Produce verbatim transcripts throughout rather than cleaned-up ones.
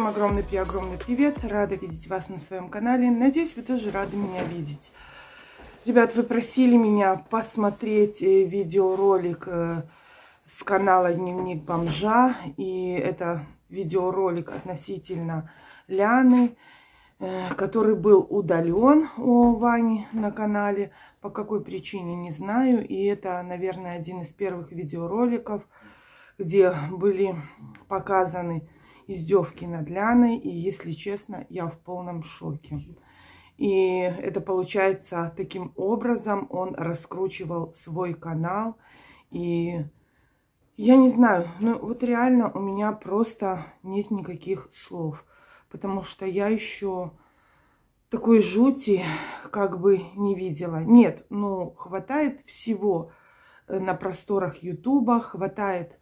Всем огромный при огромный привет. Рада видеть вас на своем канале. Надеюсь, вы тоже рады меня видеть. Ребят, вы просили меня посмотреть видеоролик с канала Дневник бомжа. И это видеоролик относительно Ляны, который был удален у Вани на канале. По какой причине, не знаю. И это, наверное, один из первых видеороликов, где были показаны издевки над Ляной. И, если честно, я в полном шоке. И это получается таким образом он раскручивал свой канал. И я не знаю, ну вот реально у меня просто нет никаких слов. Потому что я еще такой жути как бы не видела. Нет, ну хватает всего на просторах Ютуба, хватает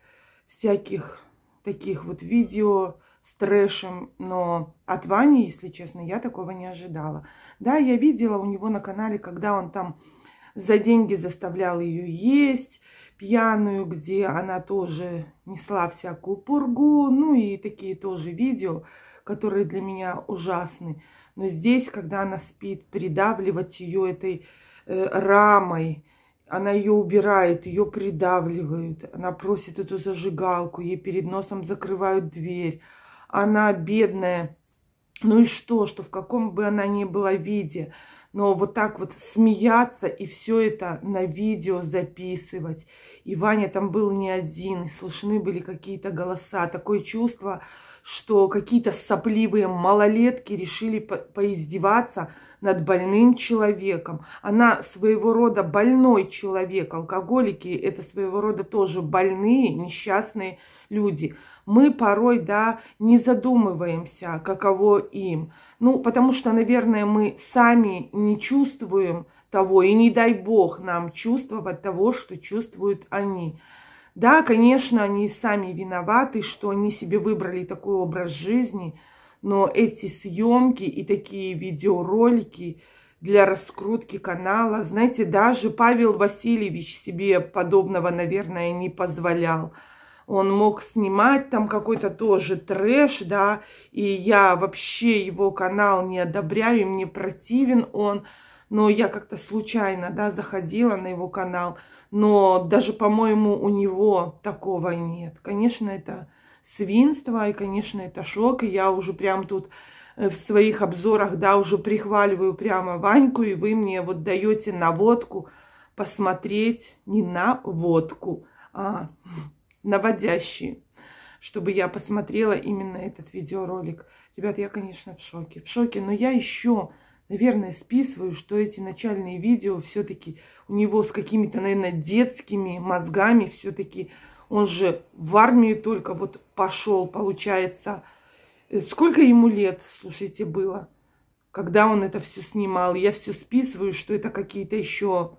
всяких таких вот видео с трэшем, но от Вани, если честно, я такого не ожидала. Да, я видела у него на канале, когда он там за деньги заставлял ее есть, пьяную, где она тоже несла всякую пургу, ну и такие тоже видео, которые для меня ужасны. Но здесь, когда она спит, придавливать ее этой э, рамой, она ее убирает, ее придавливают, она просит эту зажигалку, ей перед носом закрывают дверь. Она бедная, ну и что, что в каком бы она ни была виде, но вот так вот смеяться и все это на видео записывать. И Ваня там был не один, и слышны были какие-то голоса. Такое чувство, что какие-то сопливые малолетки решили по поиздеваться над больным человеком. Она своего рода больной человек. Алкоголики — это своего рода тоже больные, несчастные люди. Мы порой, да, не задумываемся, каково им. Ну, потому что, наверное, мы сами не чувствуем того, и не дай бог нам чувствовать того, что чувствуют они. Да, конечно, они сами виноваты, что они себе выбрали такой образ жизни, но эти съемки и такие видеоролики для раскрутки канала, знаете, даже Павел Васильевич себе подобного, наверное, не позволял. Он мог снимать там какой-то тоже трэш, да, и я вообще его канал не одобряю, мне противен он, но я как-то случайно, да, заходила на его канал, но даже, по-моему, у него такого нет. Конечно, это свинство, и, конечно, это шок, и я уже прям тут в своих обзорах, да, уже прихваливаю прямо Ваньку, и вы мне вот даете наводку посмотреть, не на водку, а наводящие, чтобы я посмотрела именно этот видеоролик. Ребят, я, конечно, в шоке. В шоке, но я еще, наверное, списываю, что эти начальные видео все-таки у него с какими-то, наверное, детскими мозгами все-таки. Он же в армию только вот пошел, получается. Сколько ему лет, слушайте, было, когда он это все снимал? Я все списываю, что это какие-то еще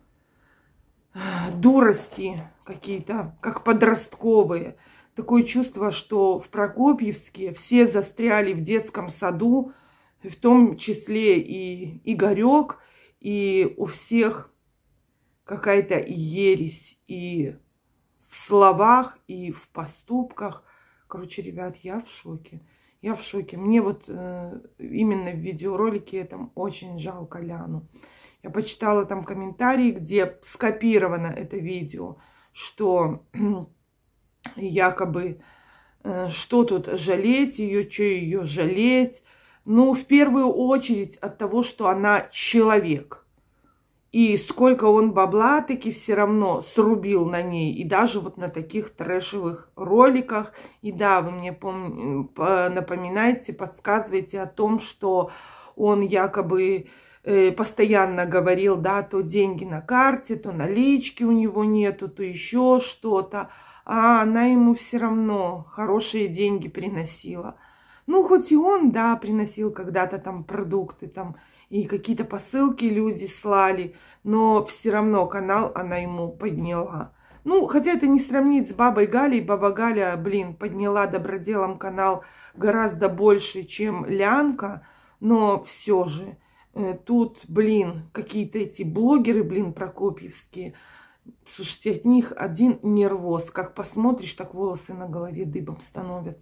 дурости, какие-то, как подростковые. Такое чувство, что в Прокопьевске все застряли в детском саду, в том числе и Игорек, и у всех какая-то ересь и в словах, и в поступках. Короче, ребят, я в шоке. Я в шоке. Мне вот э, именно в видеоролике этом очень жалко Ляну. Я почитала там комментарии, где скопировано это видео, что якобы, э, что тут жалеть ее, что ее жалеть. Ну, в первую очередь от того, что она человек. И сколько он бабла таки все равно срубил на ней. И даже вот на таких трэшевых роликах. И да, вы мне пом... напоминаете, подсказываете о том, что он якобы э, постоянно говорил, да, то деньги на карте, то налички у него нету, то еще что-то. А она ему все равно хорошие деньги приносила. Ну, хоть и он, да, приносил когда-то там продукты, там, и какие-то посылки люди слали, но все равно канал она ему подняла. Ну, хотя это не сравнить с бабой Галей. Баба Галя, блин, подняла доброделом канал гораздо больше, чем Лянка, но все же э, тут, блин, какие-то эти блогеры, блин, прокопьевские, слушайте, от них один нервоз. Как посмотришь, так волосы на голове дыбом становятся.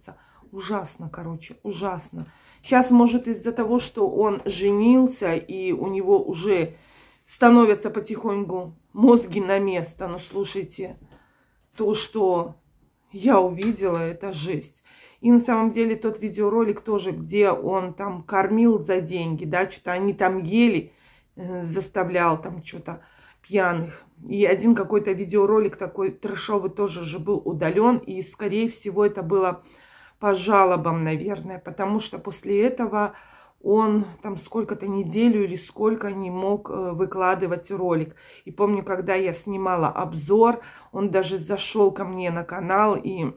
Ужасно, короче, ужасно. Сейчас, может, из-за того, что он женился, и у него уже становятся потихоньку мозги на место. Но слушайте, то, что я увидела, это жесть. И на самом деле тот видеоролик тоже, где он там кормил за деньги, да, что-то они там ели, э, заставлял там что-то пьяных. И один какой-то видеоролик такой трэшовый тоже же был удален. И, скорее всего, это было по жалобам, наверное. Потому что после этого он там сколько-то неделю или сколько не мог э, выкладывать ролик. И помню, когда я снимала обзор, он даже зашел ко мне на канал и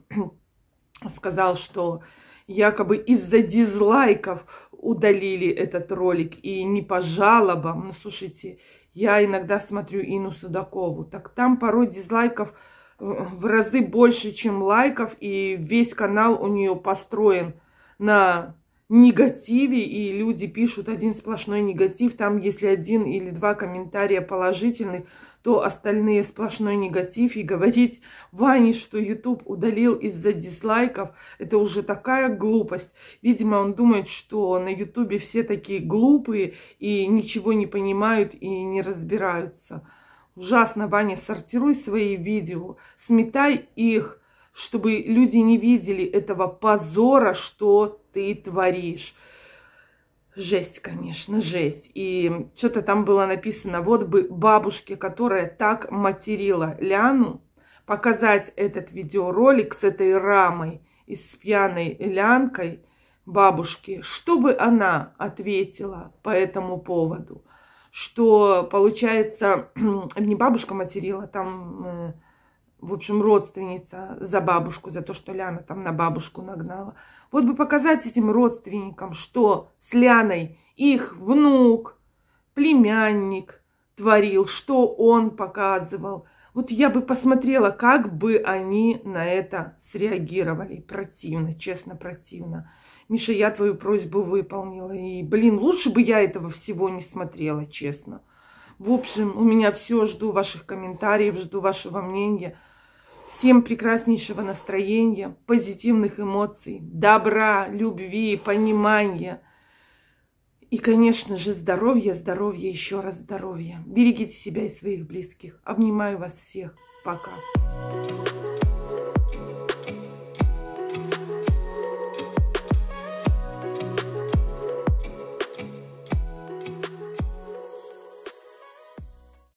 сказал, что якобы из-за дизлайков удалили этот ролик. И не по жалобам. Ну, слушайте, я иногда смотрю Инну Судакову. Так там порой дизлайков в разы больше, чем лайков. И весь канал у нее построен на негативе. И люди пишут один сплошной негатив. Там, если один или два комментария положительных, то остальные сплошной негатив. И говорить Ване, что YouTube удалил из-за дизлайков, это уже такая глупость. Видимо, он думает, что на YouTube все такие глупые и ничего не понимают и не разбираются. Ужасно, Ваня, сортируй свои видео, сметай их, чтобы люди не видели этого позора, что ты творишь. Жесть, конечно, жесть. И что-то там было написано, вот бы бабушке, которая так материла Ляну, показать этот видеоролик с этой рамой и с пьяной Лянкой бабушке, чтобы она ответила по этому поводу. Что, получается, не бабушка материла, там, в общем, родственница за бабушку, за то, что Ляна там на бабушку нагнала. Вот бы показать этим родственникам, что с Ляной их внук, племянник творил, что он показывал. Вот я бы посмотрела, как бы они на это среагировали. Противно, честно, противно. Миша, я твою просьбу выполнила. И, блин, лучше бы я этого всего не смотрела, честно. В общем, у меня все. Жду ваших комментариев, жду вашего мнения. Всем прекраснейшего настроения, позитивных эмоций, добра, любви, понимания. И, конечно же, здоровья, здоровья, еще раз здоровья. Берегите себя и своих близких. Обнимаю вас всех. Пока.